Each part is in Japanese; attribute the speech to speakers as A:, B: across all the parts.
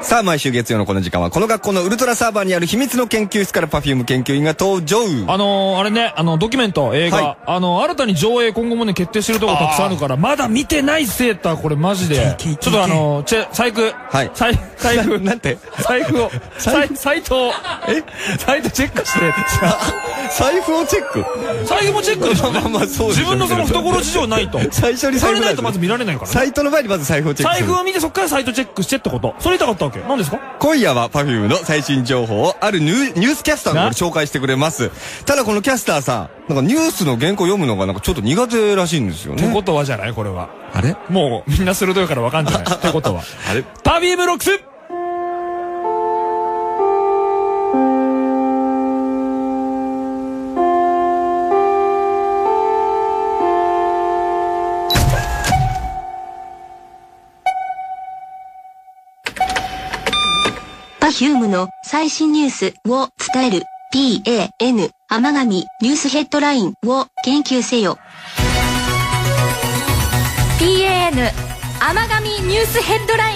A: さあ毎週月曜のこの時間はこの学校のウルトラサーバーにある秘密の研究室から Perfume 研究員が登場。
B: あれね、ドキュメント映画、新たに上映今後もね決定してるとこたくさんあるからまだ見てないセーターこれマジでちょっと財布
A: なんて
B: 財布をサイトチェックして
A: 財布をチェック
B: 財布もチェックでしょ。
A: まあそうでしょ。
B: 自分のその懐事情ないと
A: 最初に財布
B: ないとまず見られないからね。
A: サイトの前にまず財布をチェックする。
B: 財布を見てそっからサイトチェックしてってこと。それ言いたかったわけ。何ですか。
A: 今夜は Perfume の最新情報をあるニュースキャスターが紹介してくれます。ただこのキャスターさんなんかニュースの原稿読むのがなんかちょっと苦手らしいんですよね。
B: ってことはじゃないこれは。
A: あれ
B: もうみんな鋭いからわかんじゃないってことは
A: あれ
B: Perfume ロックス
C: Perfume の最新ニュースを伝える PAN 天神ニュースヘッドラインを研究せよ。
D: PAN 天神ニュースヘッドライン。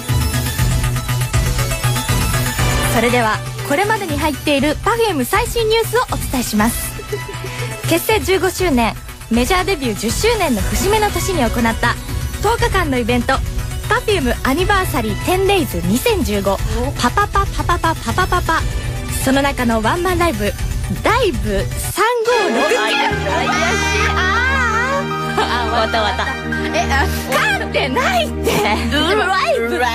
D: それではこれまでに入っている Perfume 最新ニュースをお伝えします。結成15周年メジャーデビュー10周年の節目の年に行った10日間のイベントPerfume アニバーサリー 10days2015 パパパパパパパパパパ。その中のワンマンライブライブ356。
E: わたわた。
D: 噛んでないってライブ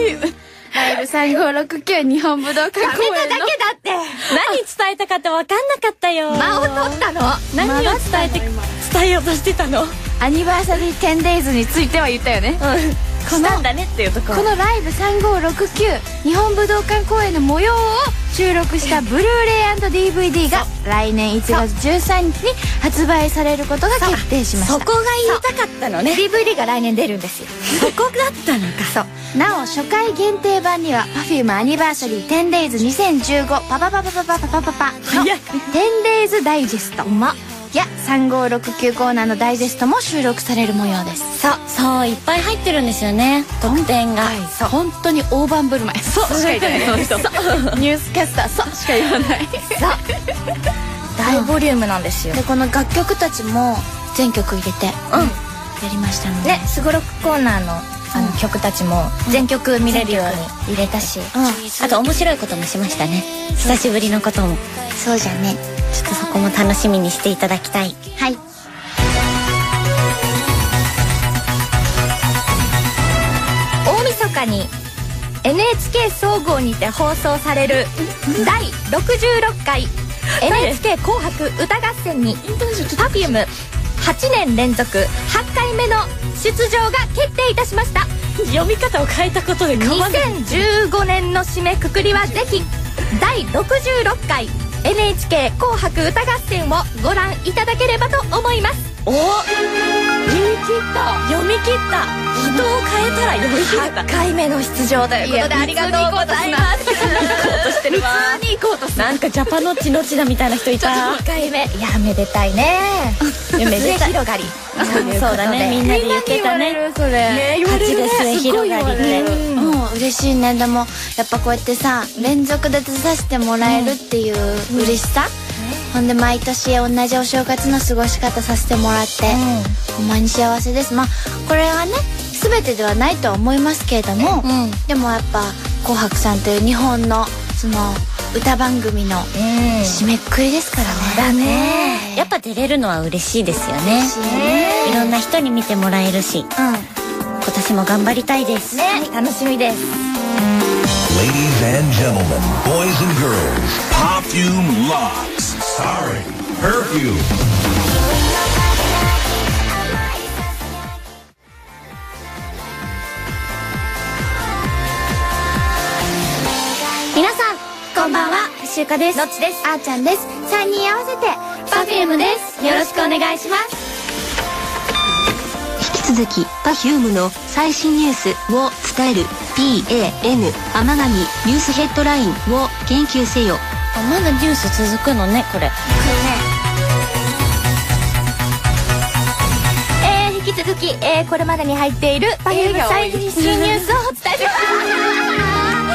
E: 3569日本武道館公演の。
D: 噛めただけだって。
E: 何伝えたかって分かんなかったよ。
D: 間を取ったの。
E: 何を伝えようとしてたの。
F: アニバーサリー 10days については言ったよね。
E: したんだねっていうところ。
F: このライブ3569日本武道館公演の模様を収録したブルーレイ &DVD が来年1月13日に発売されることが決定しました。
E: そこが言いたかったのね。
D: DVD が来年出るんですよ。
E: そこだったのか。
F: そう。なお初回限定版には Perfume アニバーサリー 10days2015 パパパパパパパパパパの 10days ダイジェストや3569コーナーのダイジェストも収録される模様です。
E: そういっぱい入ってるんですよね、特典が。
F: 本当に大盤振る舞い。そうしか言ってない。ニュースキャスターそうしか言わない。
D: 大ボリュームなんですよ。
F: でこの楽曲たちも全曲入れてやりましたので
D: ね、すごろくコーナーの曲たちも全曲見れるように入れたし、
E: あと面白いこともしましたね。久しぶりのことも。
F: そうじゃね。
E: ちょっとそこも楽しみにしていただきたい。
F: はい。
D: 大晦日に NHK 総合にて放送される第66回 NHK 紅白歌合戦に Perfume 8年連続8回目の出場が決定いたしました。
E: 読み方を変えたことで変わる。
D: 2015年の締めくくりはぜひ第66回 NHK 紅白歌合戦をご覧いただければと思います。
E: お、読み切った。人を変えたら読み切った。
D: 8回目の出場ということでありがとうございます。
E: 普通に行こうとしてるわ。なんかジャパノッチのちだみたいな人いた。
D: 8回目、いやめでたいね。夢広がり。
E: そうだね、みんなで言ってたね。
F: それ
E: 勝ちで末広がりって。
F: 嬉しいね。でもやっぱこうやってさ連続で出させてもらえるっていう嬉しさ、ほんで毎年同じお正月の過ごし方させてもらって、ほんまに幸せです。まあこれはね全てではないとは思いますけれども、でもやっぱ「紅白」さんという日本のその歌番組の締めくくりですからね。
D: そうだね。
E: やっぱ出れるのは嬉しいですよね。いろんな人に見てもらえるし、今年も頑張りたいです
D: ね。楽しみです。
G: Ladies and gentlemen, boys and girls, Perfume Locks, starring Perfume.
F: 皆さんこんばんは。しゅうかです。
D: のっちです。
F: あーちゃんです。3人合わせて Perfume です。よろしくお願いします。
C: 引き続き Perfume の最新ニュースを伝える PAN 天神ニュースヘッドラインを研究せよ。
E: まだニュース続くのねこれ。
D: 引き続き、これまでに入っている Perfume 最新ニュースをお伝えします。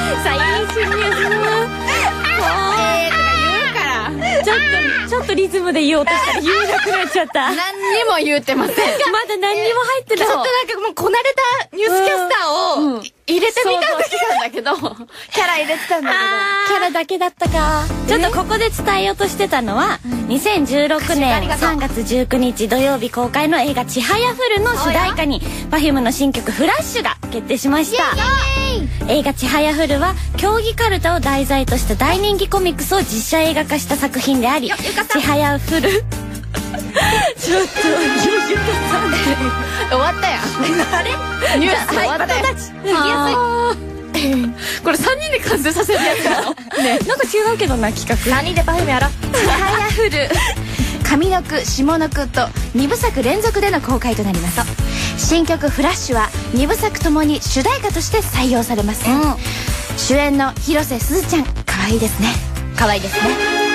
E: ムで言おうとしたら言えなくなっちゃった。
F: 何にも言うてません。
E: まだ何にも入ってない。
D: ちょっとなんかもうこなれたニュースキャスターを入れてみたんだけど、キャラ入れてたんだけど、
E: キャラだけだったか。ちょっとここで伝えようとしてたのは、2016年3月19日土曜日公開の映画ちはやふるの主題歌に Perfume の新曲フラッシュが決定しました。映画ちはやふるは競技カルタを題材とした大人気コミックスを実写映画化した作品であり、ちはやふるちょっとゆかさん
F: 終わったやん。あれニュース終わったやん。これ3人で完成させるやつなの
E: ね、なんか違うけどな企画。
D: 3人でパフュームやろう。
F: ちはやふる上の句下の句と2部作連続での公開となります。新曲フラッシュは2部作ともに主題歌として採用されます。主演の広瀬すずちゃん可愛いですね。
D: 可愛いですね。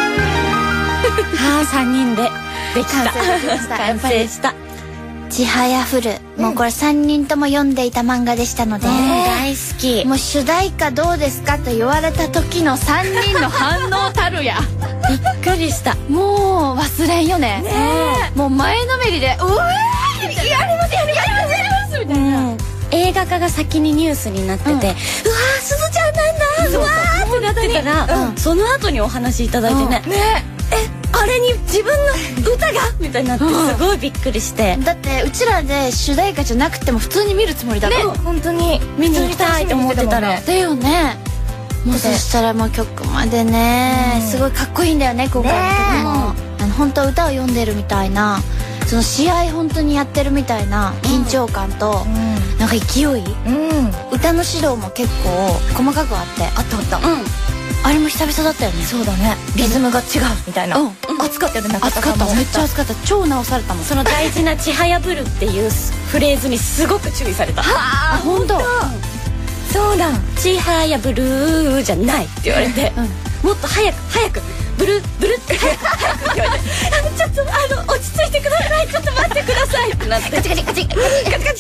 E: はあ、3人でできた。
F: 完成した。ちはやふる、もうこれ3人とも読んでいた漫画でしたので、
E: 大好き。
F: もう主題歌どうですかと言われた時の3人の反応たるや。
E: びっくりした。
F: もう忘れんよね。もう前のめりで、うわーやりますやりますやりますみたいな。
E: 映画化が先にニュースになってて、うわーすずちゃんなんだ、うわーってなってたら、その後にお話いただいてね、あれに自分の歌がみたいになってすごいびっくりして、
F: だってうちらで主題歌じゃなくても普通に見るつもりだった。
D: 本当に
E: 見に行きたいと思ってたら、
F: だよね。もうそしたらもう曲までね、すごいかっこいいんだよね、今回の曲も。本当歌を読んでるみたいな、その試合本当にやってるみたいな緊張感と、なんか勢い、歌の指導も結構細かくあって、あった。あれも久々だったよね。
D: そうだね。リズムが違うみたいな。熱かったよね。
F: 熱かった。めっちゃ熱かった。超直されたもん。
E: その大事なちはやぶるっていうフレーズにすごく注意された。
F: あ、本当。
E: そうだ。ちはやぶるじゃないって言われて、もっと早くブルって早く言われて、ちょっと落ち着いてください。ちょっと待ってくださいってなって、カチカチパニックになりそうです。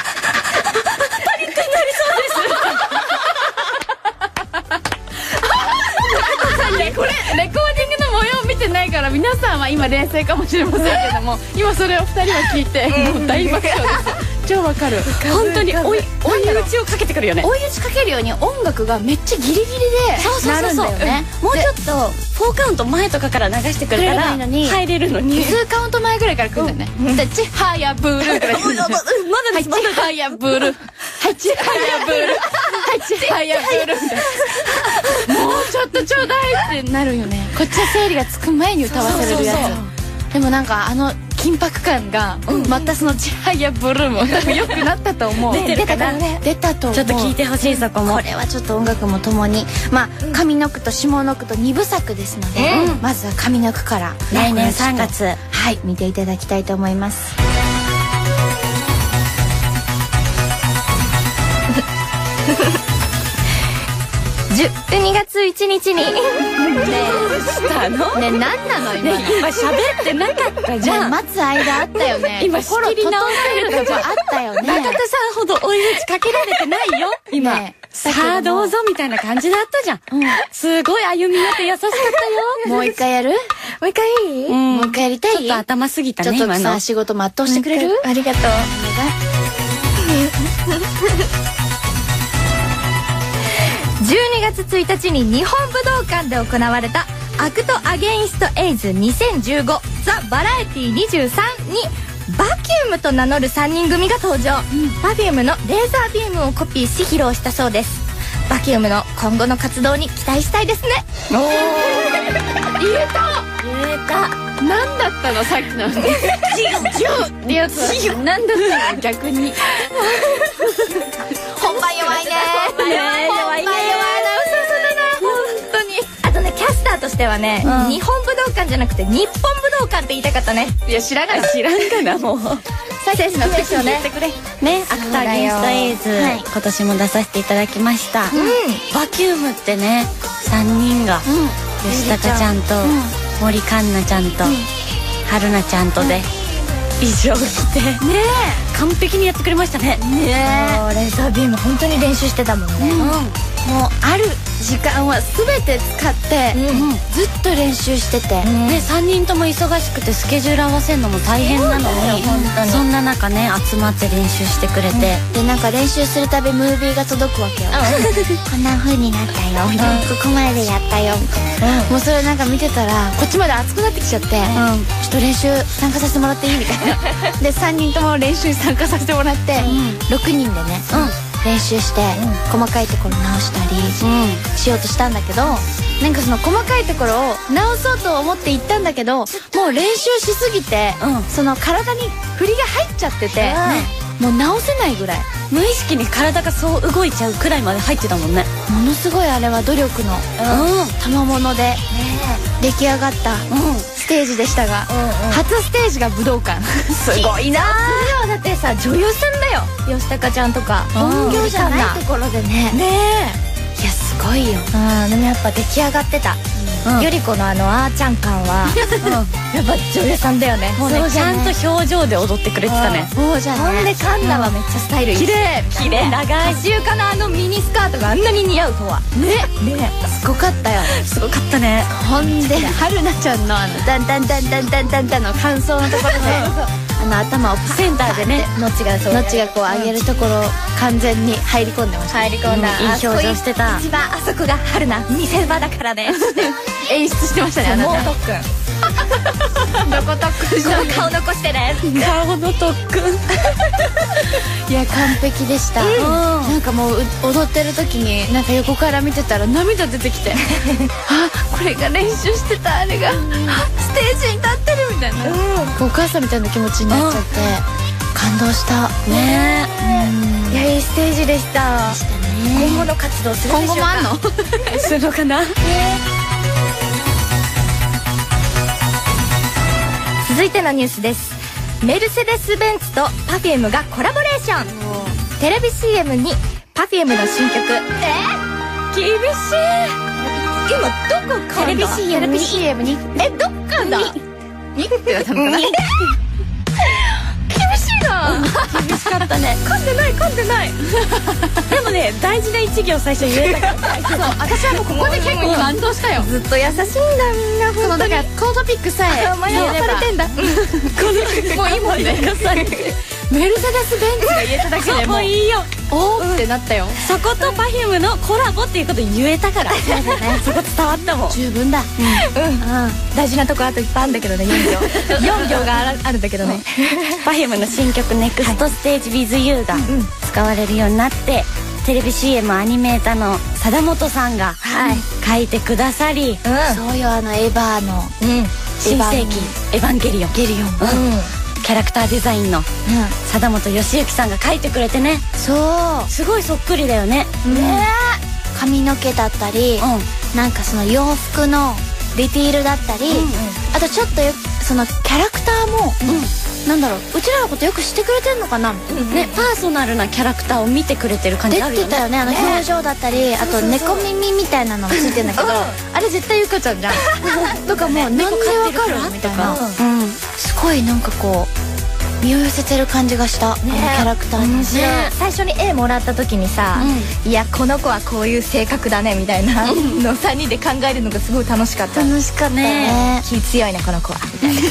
F: これレコーディングの模様を見てないから皆さんは今冷静かもしれませんけども、今それを2人は聞いてもう大爆笑です。超わかる。
E: 本当に追い打ちをかけてくるよね。
F: 追い打ちかけるように音楽がめっちゃギリギリでなるんだよね。
E: もうちょっと4カウント前とかから流してくれたら入れるのに、
F: 2カウント前ぐらいから来るんだよね。でちはやぶるから来るんだよ。まだです。ちはやぶる、はいちはやぶる、はいちはやぶるみたいな。もうちょっとちょうだいってなるよね。こっちは整理がつく前に歌わせれるやつ。でもなんか緊迫感がまたそのちはやブルーも多分良くなったと思う。
E: 出たかな。
F: 出たと思う。
E: ちょっと聞いてほしい。そこも
F: これはちょっと音楽もともに上の句と下の句と2部作ですので、まずは上の句から
E: 来年3月
F: 見ていただきたいと思います。
D: 12月1日に
E: したの
F: ね、何なの今の。
E: 今喋ってなかったじゃん。
F: 待つ間あったよね。
E: 今仕切り直せる
F: とこあったよね。
E: 中田さんほど追い打ちかけられてないよ今。さあどうぞみたいな感じだったじゃん。すごい歩み寄って優しかったよ。
F: もう一回やる？
D: もう一回いい？
F: もう一回やりたい？
E: ちょっと頭すぎたね
F: 今の。ちょっとさ仕事全うしてくれる？
D: ありがとう。12月1日に日本武道館で行われたアクトアゲインストエイズ2015ザ・バラエティ23にバキュームと名乗る3人組が登場。Perfumeのレーザービームをコピーし披露したそうです。バキュームの今後の活動に期待したいですね。
F: 言えた。何だったのさっきのジューってやつ。何だったの逆に。本番弱いね。
D: 弱いね。本当に。あとね、キャスターとしてはね、日本武道館じゃなくて日本武道館って言いたかったね。
F: いや知らんかなもう。
D: 選手の選手をね。
E: ね、アクターゲンストエイズ今年も出させていただきました。バキュームってね、3人が吉高ちゃんと森環奈ちゃんと春菜ちゃんとで衣装着て完璧にやってくれましたね。
D: レーザービーム本当に練習してたもんね。
F: もうある時間は全て使ってずっと練習してて、
E: ね、3人とも忙しくてスケジュール合わせるのも大変なのに、そんな中ね集まって練習してくれて、
F: でなんか練習するたびムービーが届くわけよ。こんな風になったよみたいな、ここまでやったよみたいな、もうそれなんか見てたらこっちまで熱くなってきちゃって、ちょっと練習参加させてもらっていいみたいなで3人とも練習に参加させてもらって、6人でね、練習して細かいところ直したりしようとしたんだけど、なんかその細かいところを直そうと思って行ったんだけど、もう練習しすぎてその体に振りが入っちゃってて、もう直せないぐらい
E: 無意識に体がそう動いちゃうくらいまで入ってたもんね。
F: ものすごいあれは努力の賜物で出来上がったステージでしたが、初ステージが武道館
D: すごいな。それはだってさ女優さんだよ、吉高ちゃんとか。
F: 本業じゃないところでね。いやすごいよ。
D: でもやっぱ出来上がってた。ゆり子のあーちゃん感はやっぱ女優さんだよね。
E: もうねちゃんと表情で踊ってくれてたね。
F: そうじゃね。
D: ほんでカンナはめっちゃスタイルいい。綺麗
E: 綺麗長い。
D: 足床のミニスカートがあんなに似合うとはね。
F: すごかったよ。
E: すごかったね。
F: ほんで春菜ちゃんのダンダンダンダンダンダンダンの感想のところで頭を
E: センターでね
F: ノッチがこう上げるところ完全に入り込んでました。
D: 入り込んだ。
E: いい表情してた。
D: 一番あそこが春菜見せ場だからね。
F: 演出してましたね。
D: もう特訓。
F: どこ特訓したの？
D: 顔残してね。
E: 顔の特訓。
F: いや完璧でした。なんかもう踊ってる時になんか横から見てたら涙出てきてあ、これが練習してたあれがステージに立ってるみたいな、お母さんみたいな気持ちになっちゃって感動したね。
D: いやいいステージでした。今後の活動するでしょうか。
F: 今後もあんの？
E: するのかな。
D: 続いてのニュースです。メルセデス・ベンツと Perfume がコラボレーション。テレビ CM に Perfume の新曲。厳しい。今どこかんだ？テレビ CM にどっかんだ？にって言われたのかな。厳しいな。
E: 厳しかったね。
D: 噛んでない
E: でもね大事な一行最初言えたから。
F: そう、私はもうここで結構感動したよ。
D: ずっと優しいんだみんな。
F: そのだからコートピックさえ
D: 迷わされてんだ。
F: もういいもんね。メルセデス・ベンツが言えただけで
E: もういいよ。
F: おーってなったよ。
E: そこと Perfume のコラボっていうこと言えたから。そこ伝わったもん。
F: 十分だ。
D: 大事なとこあといっぱいあるんだけどね。4行があるんだけどね。
E: Perfume の新曲 NEXT STAGE with You が使われるようになって、テレビ CM アニメーターの貞本さんが書いてくださり、
F: そうよ、エヴァの
E: 新世紀エヴァンゲリオンキャラクターデザインの貞本義行さんが書いてくれてね。
F: そう
E: すごいそっくりだよね。
F: 髪の毛だったり、なんかその洋服のディティールだったり、あとちょっとそのキャラクターもなんだろう、うちらのことよく知ってくれてんのかな。
E: ね、パーソナルなキャラクターを見てくれてる感じあるよね。
F: 出てたよね、表情だったり、あと猫耳みたいなのがついてんだけど、あれ絶対ゆかちゃんじゃん。とかもうなんでわかるみたいな。すごいなんかこう身を寄せてる感じがした、あのキャラクターに。
D: 最初に絵もらった時にさ、いやこの子はこういう性格だねみたいなのを3人で考えるのがすごい楽しかった。
F: 楽しかったね。
D: 気強いねこの子は。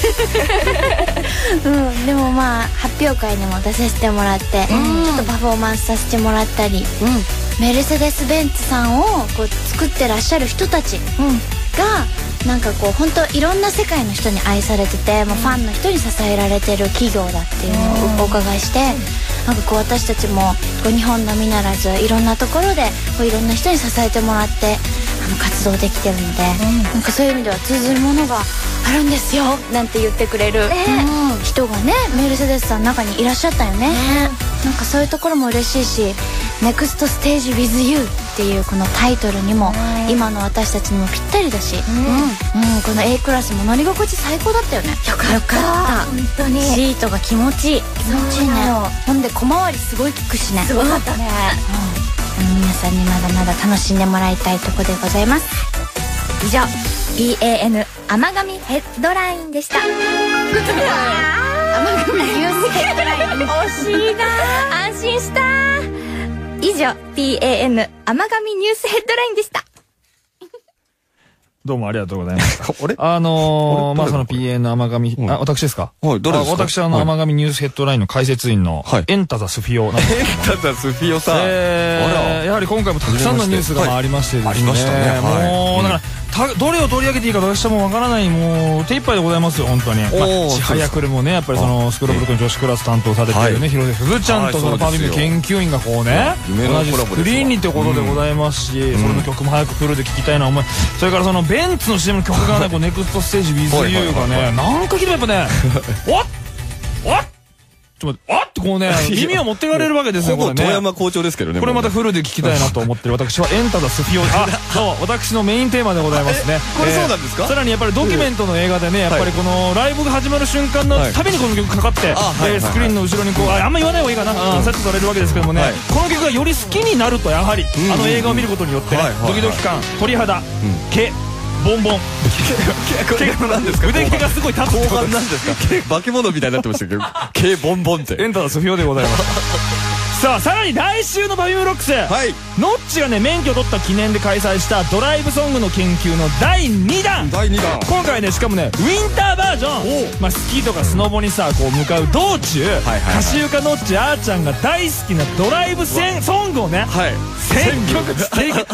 F: でもまあ発表会にも出させてもらって、ちょっとパフォーマンスさせてもらったり、メルセデス・ベンツさんをこう作ってらっしゃる人たちがなんかこう本当いろんな世界の人に愛されてて、もうファンの人に支えられてる企業だっていうのをお伺いして、なんかこう私たちもこう日本のみならずいろんなところでこういろんな人に支えてもらって活動できてるので、なんかそういう意味では通ずるものがあるんですよなんて言ってくれる人がね、メルセデスさんの中にいらっしゃったよね。なんかそういうところも嬉しいし、NEXT STAGE with You っていうこのタイトルにも今の私たちにもぴったりだし、この A クラスも乗り心地最高だったよね。
E: よかった本当に。シートが気持ちいい。
F: 気持ちいいね。ほんで小回りすごい効くしね。
D: すごかったね。
F: 皆さんにまだまだ楽しんでもらいたいとこでございます。
D: 以上 BAN 甘神ヘッドラインでした。
F: 甘神ニュースヘッドライン。
D: 惜しいな。安心した。 以上 PAN 甘神ニュースヘッドラインでした。
B: どうもありがとうございます。
A: あれ
B: まあ、その PN 甘神、私ですか？
A: はい、誰ですか？
B: 私甘神ニュースヘッドラインの解説員の、エンタザスフィオなんですけど。
A: エンタザスフィオさん。
B: やはり今回もたくさんのニュースがありましてですね。ありましたね。もう、だから、どれを取り上げていいか私はもうわからない、もう手一杯でございますよ、本当に。ちはやくるもね、やっぱりその、スクロールブルクの女子クラス担当されているね、広瀬すずちゃんとそのパーミュー研究員がこうね、同じスクリーンにってことでございますし、それの曲も早くフルで聴きたいな思い。それからそのベンツの CM の曲がね、こうネクストステージ with you がね、なんか聞いてもやっぱね、おっちょっと待って、あってこうね、耳を持ってかれるわけですよ、これね。
A: 富山校長ですけどね。
B: これまたフルで聞きたいなと思ってる私はエンタザスフィオ。そう、私のメインテーマでございますね。
A: これそうなんですか？
B: さらにやっぱりドキュメントの映画でね、やっぱりこのライブが始まる瞬間のたびにこの曲かかって、スクリーンの後ろにこう、あんま言わない方がいいかな、セットされるわけですけどもね、この曲がより好きになると、やはり、あの映画を見ることによってね、ドキドキ感、鳥肌、毛、ボンボン。腕毛がすごい立つ。
A: 後半なんですか？化け物みたいになってましたけど、毛ボンボンって。
B: エンタザスフィオでございます。さあ、さらに来週のバビューロックス、ノッチがね、免許を取った記念で開催したドライブソングの研究の第2弾。今回ね、しかもね、ウィンターバージョン。まあ、スキーとかスノボにさ、こう向かう道中、カシユカノッチあーちゃんが大好きなドライブソングをね、選曲していく。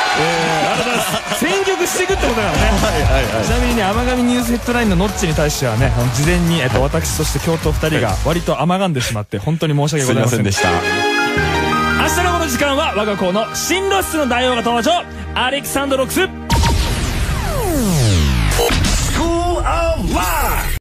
B: 選曲していくってことだからね。ちなみにね、甘神ニュースヘッドラインのノッチに対してはね、事前に私そして京都2人が割と甘がんでしまって本当に申し訳ございませんでした。明日のこの時間は我が校の進路室の大王が登場、アレキサンドロックス。